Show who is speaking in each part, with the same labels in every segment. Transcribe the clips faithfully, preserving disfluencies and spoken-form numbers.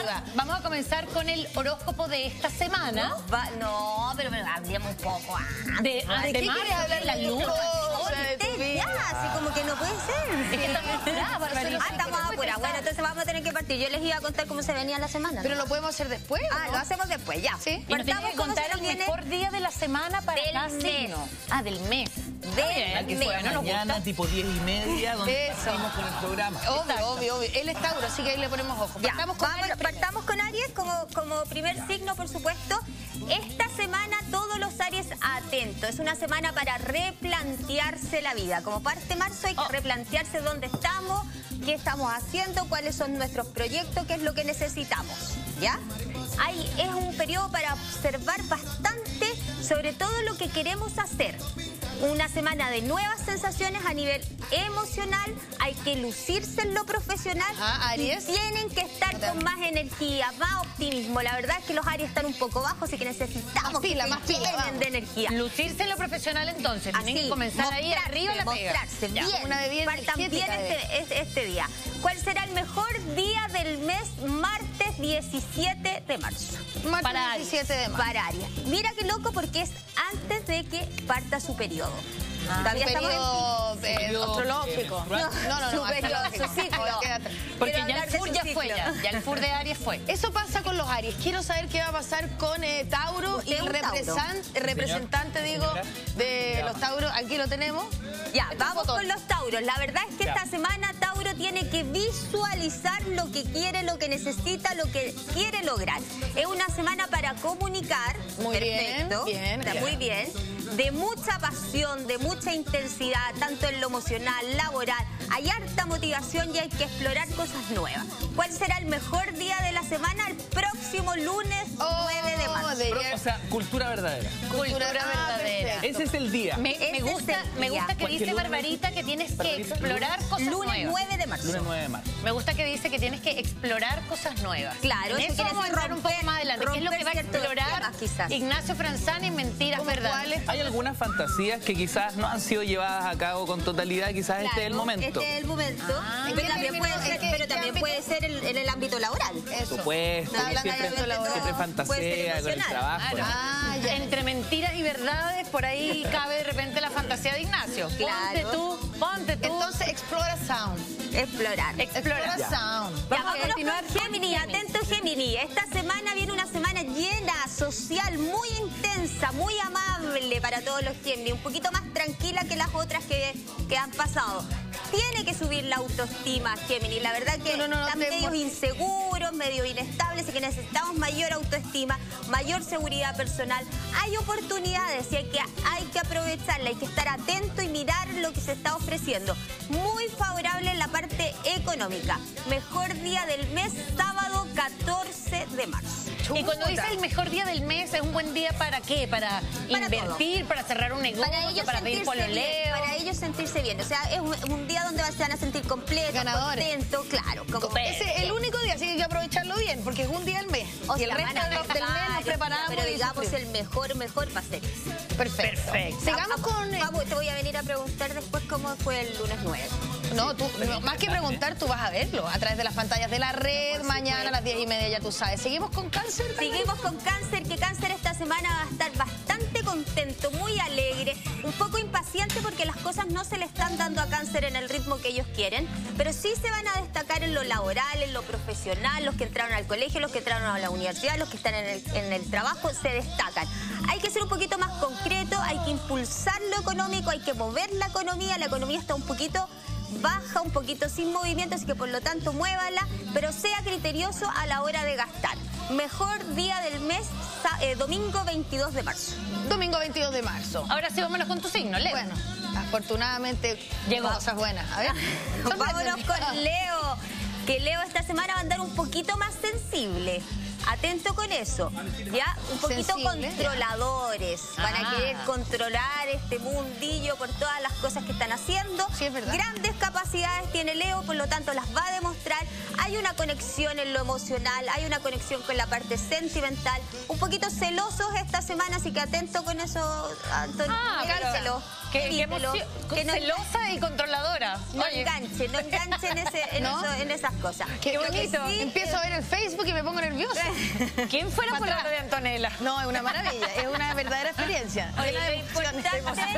Speaker 1: va. Vamos a comenzar con el horóscopo de esta semana.
Speaker 2: No, va, no pero me hablemos un poco antes.
Speaker 1: De, ah,
Speaker 2: ¿De
Speaker 1: de
Speaker 2: qué
Speaker 1: marzo,
Speaker 2: quieres hablar
Speaker 1: de la luna.
Speaker 2: Ya, así como que no puede ser.
Speaker 1: Es que estamos apuradas, Barbarita.
Speaker 2: Ah, estamos apuradas. Bueno, entonces vamos a tener que partir. Yo les iba a contar cómo se venía la semana.
Speaker 3: Pero lo podemos hacer después,
Speaker 2: Ah,
Speaker 3: ¿no?
Speaker 2: lo hacemos después, ya.
Speaker 3: Sí.
Speaker 1: Y nos tiene que contar el mejor día de la semana para
Speaker 2: Del
Speaker 1: cada
Speaker 2: mes.
Speaker 1: signo. Ah, del mes.
Speaker 2: Del
Speaker 4: Que
Speaker 2: mes.
Speaker 4: fue
Speaker 1: no nos
Speaker 4: mañana,
Speaker 1: gusta.
Speaker 4: tipo diez y media, donde
Speaker 3: Eso.
Speaker 4: seguimos con el programa.
Speaker 3: Obvio, obvio, obvio. Él es Tauro, así que ahí le ponemos ojo.
Speaker 2: Ya,
Speaker 3: Partamos con
Speaker 2: vamos-
Speaker 3: Aries primero.
Speaker 2: partamos con Aries como, como primer signo, por supuesto. Esta semana todos los Aries atentos. Es una semana para replantearse la vida. Como parte marzo hay que
Speaker 1: Oh.
Speaker 2: replantearse dónde estamos, qué estamos haciendo, cuáles son nuestros proyectos, qué es lo que necesitamos. ¿Ya? Hay, es un periodo para observar bastante sobre todo lo que queremos hacer. Una semana de nuevas sensaciones a nivel emocional, hay que lucirse en lo profesional.
Speaker 3: Ajá, Aries.
Speaker 2: Y tienen que estar con más energía, más optimismo. La verdad es que los Aries están un poco bajos, así que necesitamos
Speaker 3: Más pila,
Speaker 2: que
Speaker 3: más
Speaker 2: se
Speaker 3: pila,
Speaker 2: llenen
Speaker 3: vamos.
Speaker 2: de energía.
Speaker 1: Lucirse en lo profesional entonces. Tienen
Speaker 2: Así,
Speaker 1: que comenzar ahí
Speaker 2: mostrarse,
Speaker 1: arriba la pega.
Speaker 2: mostrarse,
Speaker 1: Ya.
Speaker 2: bien.
Speaker 3: Una bebida
Speaker 2: Partan bien
Speaker 3: energética
Speaker 2: este, este, este día. ¿Cuál será el mejor día del mes? Martes diecisiete de marzo.
Speaker 3: Martes
Speaker 1: Para Aries.
Speaker 3: diecisiete de marzo.
Speaker 2: Para Aries. Mira qué loco porque es antes de que parta su periodo. Todavía
Speaker 3: Su
Speaker 2: estamos en
Speaker 3: periodo eh,
Speaker 4: Periodo,
Speaker 3: astrológico.
Speaker 4: eh,
Speaker 3: No, no, no.
Speaker 2: Su periodo,
Speaker 3: astrológico.
Speaker 2: su ciclo.
Speaker 3: Oye, quédate.
Speaker 1: Porque
Speaker 2: Quiero
Speaker 1: ya
Speaker 2: hablar
Speaker 1: el
Speaker 2: de
Speaker 1: fur
Speaker 2: su
Speaker 1: ya
Speaker 2: ciclo.
Speaker 1: fue ya. Ya el fur de Aries fue.
Speaker 3: Eso pasa con los Aries. Quiero saber qué va a pasar con eh, Tauro
Speaker 2: Usted
Speaker 3: y
Speaker 2: es
Speaker 3: el
Speaker 2: un Tauro.
Speaker 3: represan- el representante, digo, de los Tauros. Aquí lo tenemos.
Speaker 2: Ya,
Speaker 3: Este
Speaker 2: vamos
Speaker 3: botón.
Speaker 2: con los Tauros. La verdad es que
Speaker 4: Ya.
Speaker 2: esta semana Tauro tiene que visualizar lo que quiere, lo que necesita, lo que quiere lograr. Es una semana para comunicar.
Speaker 3: Muy bien,
Speaker 2: Perfecto.
Speaker 3: bien,
Speaker 2: Está
Speaker 3: bien.
Speaker 2: muy bien. De mucha pasión, de mucha intensidad, tanto en lo emocional, laboral. Hay harta motivación y hay que explorar cosas nuevas. ¿Cuál será el mejor día de la semana? El próximo lunes nueve de marzo.
Speaker 3: de-
Speaker 4: Pro- O sea, cultura verdadera.
Speaker 1: Cultura
Speaker 3: Ah,
Speaker 1: verdadera.
Speaker 3: perfecto.
Speaker 4: Ese es el día.
Speaker 1: Me,
Speaker 2: Ese
Speaker 1: me
Speaker 2: es
Speaker 1: gusta,
Speaker 2: el
Speaker 1: me
Speaker 2: día.
Speaker 1: gusta que
Speaker 4: Porque
Speaker 1: dice
Speaker 4: lunes-
Speaker 1: Barbarita que tienes que
Speaker 4: Barbarita,
Speaker 1: explorar cosas
Speaker 2: Lunes
Speaker 1: nuevas.
Speaker 2: nueve de marzo.
Speaker 4: Lunes nueve de marzo.
Speaker 1: Me gusta que dice que tienes que explorar cosas nuevas.
Speaker 2: Claro,
Speaker 1: en
Speaker 2: eso
Speaker 1: eso
Speaker 2: quiere
Speaker 1: vamos a
Speaker 2: decir
Speaker 1: entrar un poco
Speaker 2: romper-
Speaker 1: más adelante. ¿Qué es lo que va a
Speaker 2: romper ciertos
Speaker 1: explorar
Speaker 2: temas, quizás.
Speaker 1: Ignacio Franzani en Mentiras
Speaker 3: ¿Cómo
Speaker 1: Verdades?
Speaker 3: cuáles?
Speaker 4: Hay algunas fantasías que quizás no han sido llevadas a cabo con totalidad, quizás este es el
Speaker 2: Claro,
Speaker 4: momento.
Speaker 2: Este es el momento.
Speaker 1: Ah.
Speaker 3: ¿En
Speaker 2: pero
Speaker 3: qué
Speaker 2: también
Speaker 3: término-
Speaker 2: puede
Speaker 3: en
Speaker 2: ser,
Speaker 3: qué-
Speaker 2: pero
Speaker 3: qué
Speaker 2: también
Speaker 3: ámbito?
Speaker 2: puede ser el- en el ámbito laboral.
Speaker 3: Eso.
Speaker 4: Supuesto,
Speaker 3: Está hablando
Speaker 4: siempre,
Speaker 3: de ámbito laboral.
Speaker 4: siempre
Speaker 2: Puede ser
Speaker 4: fantasea con el
Speaker 2: emocional.
Speaker 4: trabajo.
Speaker 1: Claro.
Speaker 3: Ah, ya.
Speaker 1: Entre mentiras y verdades, por ahí cabe de repente la fantasía de Ignacio. Ponte
Speaker 2: Claro.
Speaker 1: tú, ponte tú.
Speaker 3: Entonces, explora sound.
Speaker 2: Explorar.
Speaker 1: explora.
Speaker 3: Explora
Speaker 4: Ya.
Speaker 3: sound.
Speaker 2: Ya,
Speaker 1: Vamos a
Speaker 2: vámonos
Speaker 1: continuar
Speaker 2: con
Speaker 1: con
Speaker 2: Géminis,
Speaker 1: Géminis.
Speaker 2: atento Géminis. Esta semana viene una semana llena, social, muy intensa, muy amable para todos los Géminis, un poquito más tranquila que las otras que, que han pasado. Tiene que subir la autoestima, Géminis. La verdad que
Speaker 3: No, no, no,
Speaker 2: están
Speaker 3: te-
Speaker 2: medios inseguros, medio inestables y que necesitamos mayor autoestima, mayor seguridad personal. Hay oportunidades y hay que, hay que aprovecharla, hay que estar atento y mirar lo que se está ofreciendo. Muy favorable en la parte económica. Mejor día del mes, sábado catorce de marzo.
Speaker 1: Y cuando dice el mejor día del mes, ¿es un buen día para qué? ¿Para,
Speaker 2: Para
Speaker 1: invertir, para cerrar un negocio,
Speaker 2: Para ellos,
Speaker 1: para pedir
Speaker 2: sentirse bien,
Speaker 1: pololeo?
Speaker 2: para ellos sentirse bien. O sea, es un, un día donde se van a sentir completos,
Speaker 3: Ganadores.
Speaker 2: contentos, claro. Como,
Speaker 1: Perfecto.
Speaker 3: Ese es el único día, así que hay que aprovecharlo bien, porque es un día al mes.
Speaker 2: o
Speaker 3: y el
Speaker 2: sea,
Speaker 3: resto
Speaker 2: van a
Speaker 3: de los- del mes
Speaker 2: varios
Speaker 3: nos preparamos.
Speaker 2: días, Pero
Speaker 3: y
Speaker 2: digamos
Speaker 3: sufrimos.
Speaker 2: el mejor, mejor va a ser ese.
Speaker 3: Perfecto.
Speaker 1: Perfecto.
Speaker 3: Sigamos
Speaker 2: Ah,
Speaker 3: con... eh,
Speaker 2: Vamos, te voy a venir a preguntar después cómo fue el lunes nueve.
Speaker 3: No, tú, no, más que preguntar, tú vas a verlo a través de las pantallas de la red, mañana a las diez y media, ya tú sabes. Seguimos con cáncer. también?
Speaker 2: Seguimos con Cáncer, que Cáncer esta semana va a estar bastante contento, muy alegre, un poco impaciente porque las cosas no se le están dando a Cáncer en el ritmo que ellos quieren, pero sí se van a destacar en lo laboral, en lo profesional, los que entraron al colegio, los que entraron a la universidad, los que están en el, en el trabajo, se destacan. Hay que ser un poquito más concreto, hay que impulsar lo económico, hay que mover la economía, la economía está un poquito baja, un poquito sin movimiento, así que por lo tanto muévala, pero sea criterioso a la hora de gastar. Mejor día del mes, sa- eh, domingo veintidós de marzo.
Speaker 3: Domingo veintidós de marzo.
Speaker 1: Ahora sí, vámonos con tu signo, Leo.
Speaker 3: Bueno, afortunadamente
Speaker 1: Llegó.
Speaker 3: cosas buenas. A ver.
Speaker 2: Vámonos con Leo, que Leo esta semana va a andar un poquito más sensible. Atento con eso, ¿ya? Un poquito
Speaker 3: Sensible,
Speaker 2: controladores. Van a
Speaker 1: Ah.
Speaker 2: querer controlar este mundillo por todas las cosas que están haciendo.
Speaker 3: Sí, es verdad.
Speaker 2: Grandes capacidades tiene Leo, por lo tanto las va a demostrar. Hay hay una conexión en lo emocional, hay una conexión con la parte sentimental. Un poquito celosos esta semana, así que atento con eso, Antonio.
Speaker 1: Ah, claro. Qué, qué emoción. Que no, celosa y controladora.
Speaker 2: No enganchen, no enganchen ese, en, ¿no? eso, en esas cosas.
Speaker 3: Qué, qué bonito. Sí, empiezo a ver el Facebook y me pongo nerviosa.
Speaker 1: ¿Quién fuera por la de Antonella?
Speaker 3: No, es una maravilla, es una verdadera experiencia.
Speaker 2: Oye, lo importante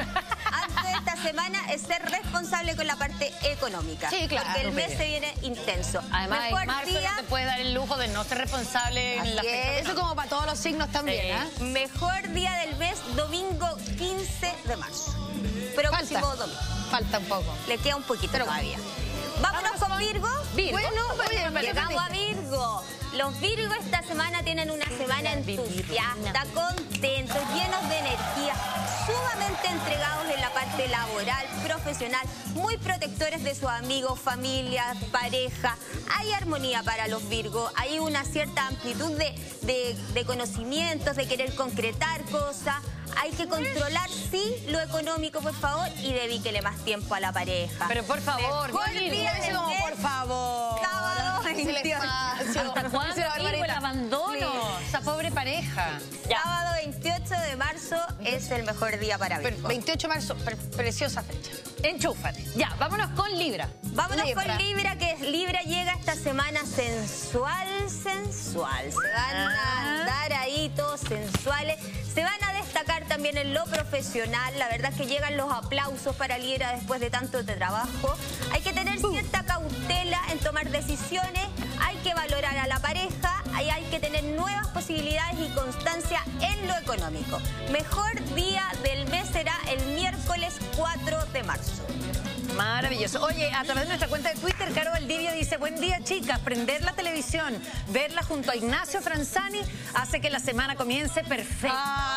Speaker 2: antes de esta semana es ser responsable con la parte económica.
Speaker 3: Sí, claro.
Speaker 2: Porque el mes se viene intenso.
Speaker 1: Además,
Speaker 2: Mejor
Speaker 1: en marzo
Speaker 2: día,
Speaker 1: no te puede dar el lujo de no ser responsable en la fecha.
Speaker 3: Eso como para todos los signos también, ¿eh?
Speaker 2: Sí. Mejor día del mes, domingo quince de marzo. Próximo
Speaker 3: Falta.
Speaker 2: domingo.
Speaker 3: Falta un poco.
Speaker 2: Le queda un poquito
Speaker 3: Pero
Speaker 2: todavía. Vámonos con Virgo.
Speaker 1: Virgo.
Speaker 3: Bueno, oye,
Speaker 2: llegamos a Virgo. Los Virgo esta semana tienen una semana entusiasta, contentos, llenos de energía, sumamente entregados en la parte laboral, profesional, muy protectores de sus amigos, familia, pareja. Hay armonía para los Virgo, hay una cierta amplitud de, de, de conocimientos, de querer concretar cosas. Hay que controlar, sí, lo económico, por favor, y dedíquele más tiempo a la pareja.
Speaker 1: Pero por favor,
Speaker 2: Mejor
Speaker 1: Virgo,
Speaker 2: día del
Speaker 3: como,
Speaker 2: mes,
Speaker 3: por favor.
Speaker 2: sábado veintiocho.
Speaker 1: ¿Hasta cuándo, Virgo, el abandono?
Speaker 2: Sí.
Speaker 1: Esa pobre pareja. Ya.
Speaker 2: Sábado veintiocho de marzo es el mejor día para Virgo.
Speaker 3: veintiocho de marzo, pre preciosa fecha.
Speaker 1: Enchúfate. Ya, vámonos con Libra.
Speaker 2: Vámonos
Speaker 3: Libra.
Speaker 2: con Libra, que Libra llega esta semana sensual, sensual. Se van a andar ahí todos sensuales. Se van a destacar también en lo profesional. La verdad es que llegan los aplausos para Libra después de tanto de trabajo. Hay que tener cierta cautela en tomar decisiones. Hay que valorar a la pareja. Ahí hay que tener nuevas posibilidades y constancia en lo económico. Mejor día del mes será el miércoles cuatro de marzo.
Speaker 1: Maravilloso. Oye, a través de nuestra cuenta de Twitter, Caro Valdivia dice: buen día, chicas. Prender la televisión, verla junto a Ignacio Franzani hace que la semana comience perfecta.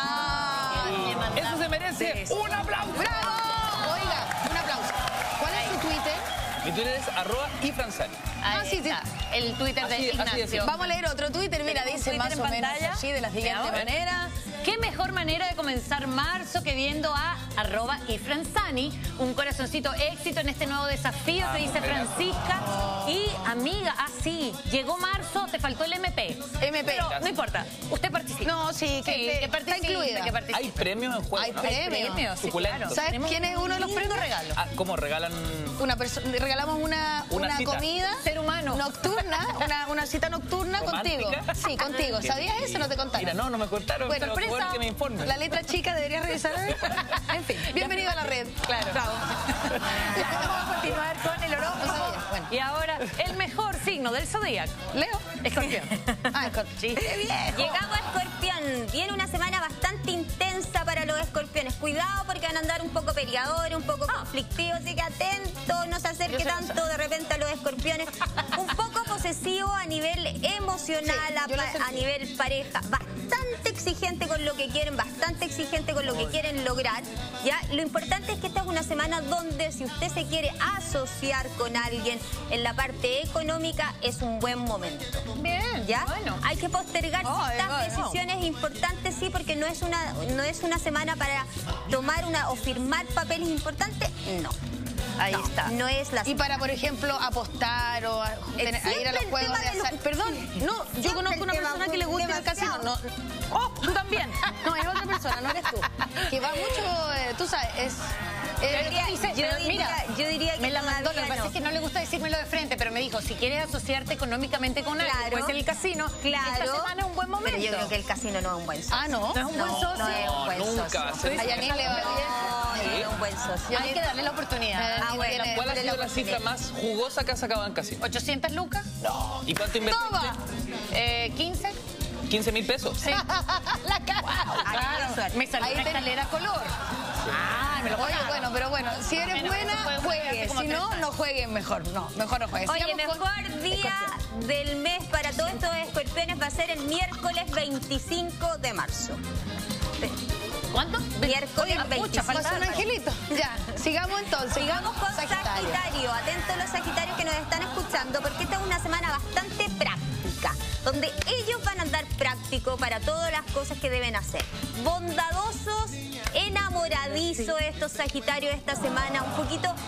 Speaker 3: Ah,
Speaker 4: Eso se merece un aplauso.
Speaker 3: ¡Bravo! Oiga, un aplauso. ¿Cuál es su Twitter?
Speaker 4: Mi Twitter es arroba y Franzani.
Speaker 1: Ahí
Speaker 3: Ah, sí, sí.
Speaker 1: está, el Twitter de
Speaker 4: Así- así
Speaker 1: Ignacio.
Speaker 4: decimos.
Speaker 3: Vamos a leer otro Twitter. Mira,
Speaker 1: Tenemos
Speaker 3: dice
Speaker 1: un
Speaker 3: más
Speaker 1: Twitter
Speaker 3: o
Speaker 1: en
Speaker 3: menos
Speaker 1: pantalla.
Speaker 3: así, de la siguiente
Speaker 1: Veamos.
Speaker 3: manera.
Speaker 1: ¿Qué mejor manera de comenzar marzo que viendo a arroba y Franzani? Un corazoncito éxito en este nuevo desafío, te dice Francisca. Y amiga, ah sí, llegó marzo, te faltó el M P.
Speaker 3: M P.
Speaker 1: Pero no importa, usted participa.
Speaker 3: No, sí, que,
Speaker 1: Sí,
Speaker 3: que
Speaker 1: que participe,
Speaker 3: está incluida.
Speaker 1: que participe.
Speaker 4: Hay premios en juego,
Speaker 3: Hay
Speaker 4: ¿no?
Speaker 3: premios.
Speaker 1: premios, sí,
Speaker 4: Suculentos.
Speaker 1: claro.
Speaker 3: ¿Sabes
Speaker 1: Tenemos
Speaker 3: quién es uno de los
Speaker 1: un lindo
Speaker 3: premios?
Speaker 1: regalo.
Speaker 4: Ah, ¿cómo regalan?
Speaker 3: Una persona, regalamos una,
Speaker 4: Una
Speaker 3: una,
Speaker 4: cita.
Speaker 3: comida
Speaker 1: Ser humano.
Speaker 3: nocturna, una, una cita nocturna
Speaker 4: ¿Romántica?
Speaker 3: contigo. Sí, contigo. ¿Sabías eso o no te contaron?
Speaker 4: Mira, no, no me contaron,
Speaker 3: Bueno,
Speaker 4: pero qué bueno
Speaker 3: sorpresa.
Speaker 4: que me informen.
Speaker 3: La letra chica deberías revisar. En fin, bienvenido a la red.
Speaker 1: Claro.
Speaker 3: Bravo.
Speaker 1: Vamos a continuar con el
Speaker 3: No
Speaker 1: horóscopo.
Speaker 3: sabía. Bueno.
Speaker 1: Y ahora, el mejor signo del zodíaco.
Speaker 3: Leo.
Speaker 1: Escorpión.
Speaker 3: Ah, Escorpión.
Speaker 1: Sí.
Speaker 2: Llegamos a Escorpión. Viene una semana bastante intensa para los escorpiones. Cuidado porque van a andar un poco peleadores, un poco conflictivos, así que atento, no se acerque
Speaker 1: Yo sé,
Speaker 2: tanto de repente a los escorpiones. Un poco posesivo a nivel emocional,
Speaker 3: Sí,
Speaker 2: a,
Speaker 3: yo lo
Speaker 2: pa-
Speaker 3: sentí.
Speaker 2: a nivel pareja. Bastante exigente con lo que quieren, bastante exigente con lo que quieren lograr. ¿Ya? Lo importante es que esta es una semana donde si usted se quiere asociar con alguien en la parte económica, es un buen momento.
Speaker 1: Bien.
Speaker 2: ¿Ya?
Speaker 1: Bueno.
Speaker 2: Hay que postergar
Speaker 3: Ay,
Speaker 2: ciertas
Speaker 3: ay, no.
Speaker 2: decisiones importantes, sí, porque no es una no es una semana para tomar una o firmar papeles importantes, no.
Speaker 1: Ahí
Speaker 2: No,
Speaker 1: está.
Speaker 2: No es la
Speaker 3: Y para, por ejemplo, apostar o a, tener- a ir a los
Speaker 2: Siempre el
Speaker 3: juegos
Speaker 2: tema
Speaker 3: de
Speaker 2: de
Speaker 3: azar.
Speaker 2: los-
Speaker 3: Perdón, no, yo
Speaker 2: Siempre
Speaker 3: conozco
Speaker 2: el
Speaker 3: una
Speaker 2: tema
Speaker 3: persona que le gusta el casino.
Speaker 2: demasiado.
Speaker 3: No, oh, tú también. No, es otra persona, no eres tú. Que va mucho, eh, tú sabes, es...
Speaker 1: Pero
Speaker 3: eh,
Speaker 1: dice,
Speaker 2: yo
Speaker 1: pero
Speaker 2: diría-
Speaker 1: mira,
Speaker 2: yo diría que
Speaker 1: me la mandó, lo que
Speaker 2: todavía
Speaker 1: pasa
Speaker 2: no.
Speaker 1: es que no le gusta decírmelo de frente, pero me dijo, si quieres asociarte económicamente con alguien,
Speaker 2: Claro.
Speaker 1: puede ser el casino,
Speaker 2: Claro.
Speaker 1: esta semana es un buen momento.
Speaker 2: Pero yo creo que el casino no es un buen socio.
Speaker 3: Ah, ¿no?
Speaker 1: ¿No es un buen
Speaker 2: No,
Speaker 1: socio?
Speaker 2: no es un buen
Speaker 4: No, nunca
Speaker 2: socio.
Speaker 4: va a ser.
Speaker 3: A Yanin le va bien.
Speaker 2: No, no es un buen socio.
Speaker 1: Hay que darle la oportunidad.
Speaker 3: Ah,
Speaker 2: Ah, bueno.
Speaker 3: tiene-
Speaker 4: ¿Cuál ha
Speaker 3: tiene
Speaker 4: sido la
Speaker 3: oportunidad.
Speaker 4: cifra más jugosa que ha sacado en casino?
Speaker 1: ¿ochocientas lucas?
Speaker 4: No. ¿Y cuánto invertiste?
Speaker 3: ¡Toma!
Speaker 1: Eh, ¿quince?
Speaker 4: quince mil pesos.
Speaker 1: Sí.
Speaker 3: La cara.
Speaker 2: Qué suerte.
Speaker 1: Me salió
Speaker 3: Ahí
Speaker 1: una
Speaker 3: ten-
Speaker 1: escalera color. Ah, me lo
Speaker 3: Oye,
Speaker 1: pagaron.
Speaker 3: bueno, pero bueno, si eres
Speaker 1: Bueno,
Speaker 3: buena,
Speaker 1: eso fue un
Speaker 3: juegue.
Speaker 1: hace como
Speaker 3: Si
Speaker 1: tres
Speaker 3: no,
Speaker 1: años.
Speaker 3: no jueguen mejor. No, mejor no jueguen.
Speaker 2: Oye,
Speaker 3: Sigamos
Speaker 2: mejor
Speaker 3: con
Speaker 2: día
Speaker 3: Escorpión.
Speaker 2: del mes para todos estos escorpiones va a ser el miércoles veinticinco de marzo.
Speaker 1: ¿Cuánto?
Speaker 2: Miércoles
Speaker 1: Oye,
Speaker 2: veinticinco.
Speaker 1: pucha, falta
Speaker 3: Pasa un angelito. Ya, sigamos entonces.
Speaker 2: Sigamos con
Speaker 3: Sagitario.
Speaker 2: Sagitario. Atentos los Sagitarios que nos están escuchando, porque esta es una semana bastante práctica, donde ellos van a andar práctico para todas las cosas que deben hacer. Bondadosos, enamoradizos estos Sagitarios esta semana, un poquito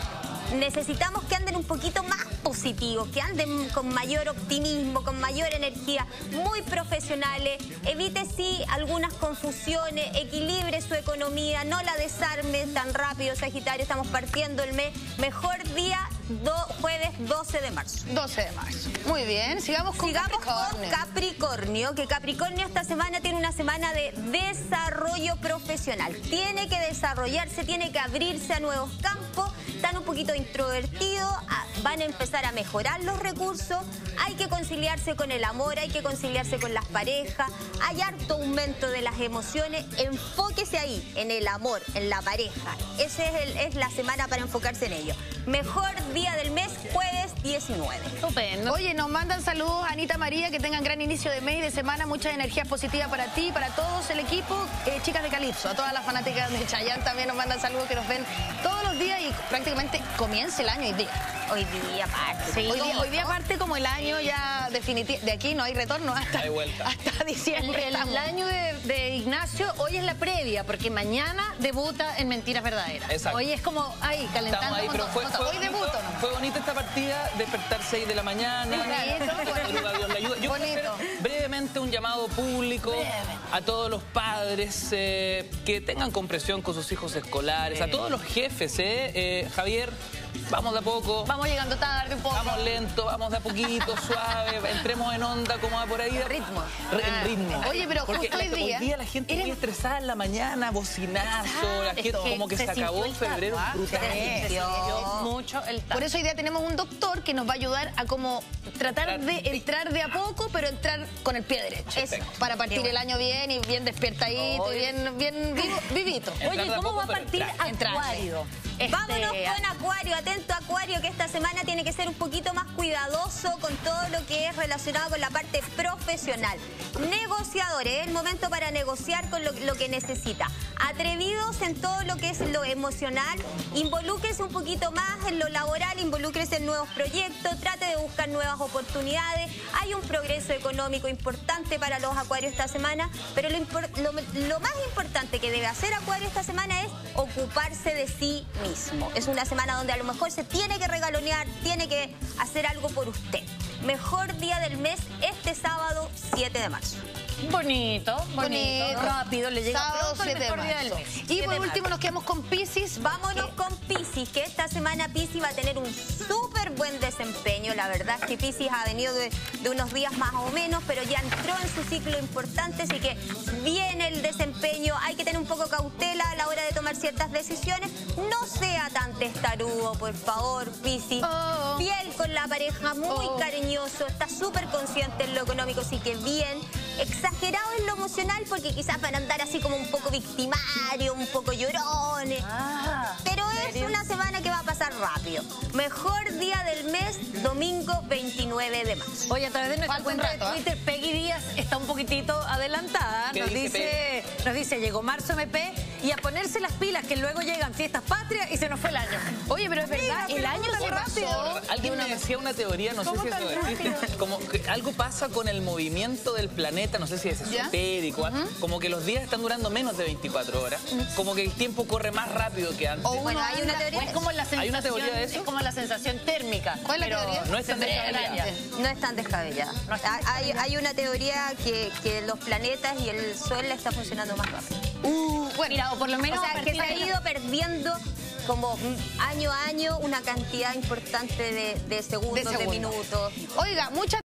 Speaker 2: necesitamos que anden un poquito más positivos, que anden con mayor optimismo, con mayor energía, muy profesionales. Evite sí algunas confusiones, equilibre su economía, no la desarme tan rápido, Sagitario. Estamos partiendo el mes. Mejor día, do, jueves doce de marzo.
Speaker 3: doce de marzo. Muy bien, sigamos con
Speaker 2: Sigamos
Speaker 3: Capricornio.
Speaker 2: con Capricornio, que Capricornio esta semana tiene una semana de desarrollo profesional. Tiene que desarrollarse, tiene que abrirse a nuevos campos. Están un poquito introvertidos, van a empezar a mejorar los recursos. Hay que conciliarse con el amor, hay que conciliarse con las parejas. Hay harto aumento de las emociones. Enfóquese ahí, en el amor, en la pareja. Esa es, el, es la semana para enfocarse en ello. Mejor día del mes, jueves diecinueve.
Speaker 1: Estupendo.
Speaker 3: Oye, nos mandan saludos a Anita María, que tengan gran inicio de mes y de semana, muchas energías positivas para ti, para todos el equipo, eh, chicas de Calipso, a todas las fanáticas de Chayanne también nos mandan saludos, que nos ven todos los días y prácticamente comienza el año hoy día.
Speaker 2: Hoy día, aparte.
Speaker 1: Sí.
Speaker 3: Hoy día, hoy día parte como el año ya definitivo, de aquí no hay retorno hasta,
Speaker 4: Hay vuelta.
Speaker 3: hasta
Speaker 1: El,
Speaker 3: diciembre.
Speaker 1: el
Speaker 3: estamos.
Speaker 1: año de, de Ignacio, hoy es la previa, porque mañana debuta en Mentiras Verdaderas.
Speaker 4: Exacto.
Speaker 1: Hoy es como ahí, calentando.
Speaker 4: Estamos ahí,
Speaker 1: con
Speaker 4: pero
Speaker 1: todo,
Speaker 4: fue,
Speaker 1: con
Speaker 4: fue,
Speaker 1: todo.
Speaker 3: Hoy
Speaker 4: bonito,
Speaker 3: debuto, ¿no?
Speaker 4: fue bonita esta partida, despertar seis de la mañana.
Speaker 3: Bonito,
Speaker 4: que madruga Dios le ayuda. Yo quiero
Speaker 3: bonito.
Speaker 4: hacer brevemente un llamado público a todos los padres eh, que tengan comprensión con sus hijos escolares, a todos los jefes, ¿eh? Eh, Javier, vamos de a poco.
Speaker 1: Vamos llegando tarde un poco.
Speaker 4: Vamos lento, vamos de a poquito, suave, entremos en onda, como va por ahí.
Speaker 2: Ritmo.
Speaker 4: Re- en ritmo.
Speaker 3: Oye, pero
Speaker 4: Porque
Speaker 3: justo hoy
Speaker 4: la-
Speaker 3: día-
Speaker 4: hoy día la gente
Speaker 3: Eres-
Speaker 4: muy estresada en la mañana, bocinazo, la gente
Speaker 1: Esto,
Speaker 4: como que
Speaker 1: se
Speaker 4: se acabó
Speaker 1: sintió el
Speaker 4: febrero
Speaker 1: tabaco,
Speaker 4: brutal.
Speaker 1: se sintió mucho el tabaco.
Speaker 3: Por eso hoy día tenemos un doctor que nos va a ayudar a como tratar de entrar de a poco, pero entrar con el pie derecho.
Speaker 2: Eso.
Speaker 3: Para partir el año bien y bien despertadito y bien, bien vivo- vivito.
Speaker 4: Entrar
Speaker 1: Oye,
Speaker 4: de a
Speaker 1: ¿cómo
Speaker 4: poco,
Speaker 1: va a
Speaker 4: pero
Speaker 1: partir
Speaker 4: entrar.
Speaker 3: Entrar,
Speaker 1: Acuario? Este,
Speaker 2: Vámonos con Acuario, atento Acuario, que esta semana tiene que ser un poquito más cuidadoso con todo lo que es relacionado con la parte profesional. Negociadores, es el momento para negociar con lo, lo que necesita. Atrevidos en todo lo que es lo emocional, involúcrese un poquito más en lo laboral, involúcrese en nuevos proyectos, trate de buscar nuevas oportunidades. Hay un progreso económico importante para los Acuarios esta semana, pero lo, impor- lo, lo más importante que debe hacer Acuario esta semana es ocuparse de sí mismo. Es una semana donde a lo mejor se tiene que regalonear, tiene que hacer algo por usted. Mejor día del mes este sábado siete de marzo.
Speaker 1: Bonito, bonito,
Speaker 3: Bonito.
Speaker 1: rápido, le llega
Speaker 3: Sábado
Speaker 1: pronto el
Speaker 3: siete de
Speaker 1: mejor día del
Speaker 3: marzo.
Speaker 1: mes.
Speaker 3: Y
Speaker 1: siete
Speaker 3: por
Speaker 1: de
Speaker 3: último
Speaker 1: marzo.
Speaker 3: nos quedamos con Piscis.
Speaker 2: Vámonos con Piscis, que esta semana Piscis va a tener un súper buen desempeño. La verdad es que Piscis ha venido de, de unos días más o menos, pero ya entró en su ciclo importante, así que viene el desempeño. Hay que tener un poco cautela a la hora de tomar ciertas decisiones. No sea tan testarudo, por favor, Piscis.
Speaker 3: Oh.
Speaker 2: Fiel con la pareja, muy
Speaker 3: Oh.
Speaker 2: cariñoso, está súper consciente en lo económico, así que bien. Exagerado en lo emocional, porque quizás van a andar así como un poco victimario, un poco llorones.
Speaker 1: Ah,
Speaker 2: Pero es una semana que va a pasar rápido. Mejor día del mes, domingo veintinueve de marzo.
Speaker 1: Oye, a través de nuestra
Speaker 3: Falta un
Speaker 1: cuenta
Speaker 3: rato,
Speaker 1: de
Speaker 3: ¿eh?
Speaker 1: Twitter, Peggy Díaz está un poquitito adelantada.
Speaker 4: ¿Qué
Speaker 1: Nos
Speaker 4: dice
Speaker 1: dice, nos dice, llegó marzo M P y a ponerse las pilas, que luego llegan fiestas patrias y se nos fue el año.
Speaker 3: Oye, pero es verdad,
Speaker 1: Mira,
Speaker 3: el año
Speaker 1: pero
Speaker 3: se
Speaker 1: muy rápido.
Speaker 3: pasó.
Speaker 4: Alguien me decía una teoría, no sé
Speaker 1: ¿Cómo
Speaker 4: si eso
Speaker 1: tan
Speaker 4: existe,
Speaker 1: rápido?
Speaker 4: como que algo pasa con el movimiento del planeta, no sé si es
Speaker 3: ¿Ya?
Speaker 4: esotérico, como que los días están durando menos de veinticuatro horas, como que el tiempo corre más rápido que antes.
Speaker 3: O
Speaker 2: Bueno,
Speaker 3: uno
Speaker 2: hay una
Speaker 3: anda-
Speaker 2: teoría.
Speaker 1: Es como la sensación,
Speaker 4: ¿Hay una teoría de eso?
Speaker 1: Es como la sensación térmica.
Speaker 3: ¿Cuál es la
Speaker 1: pero
Speaker 3: teoría?
Speaker 4: No es tan
Speaker 1: se
Speaker 4: descabellada.
Speaker 1: extraña.
Speaker 2: No es tan descabellada.
Speaker 1: No es tan
Speaker 2: Hay,
Speaker 1: descabellada.
Speaker 2: hay una teoría que, que los planetas y el Sol le está funcionando más rápido.
Speaker 3: Uh, bueno,
Speaker 1: Mira, o por lo menos
Speaker 2: O
Speaker 1: a
Speaker 2: sea, que
Speaker 1: partir
Speaker 2: se ha
Speaker 1: de la-
Speaker 2: ido perdiendo como mm, año a año una cantidad importante de, de segundos,
Speaker 3: De
Speaker 2: de,
Speaker 3: segundos.
Speaker 2: minutos.
Speaker 3: oiga, muchas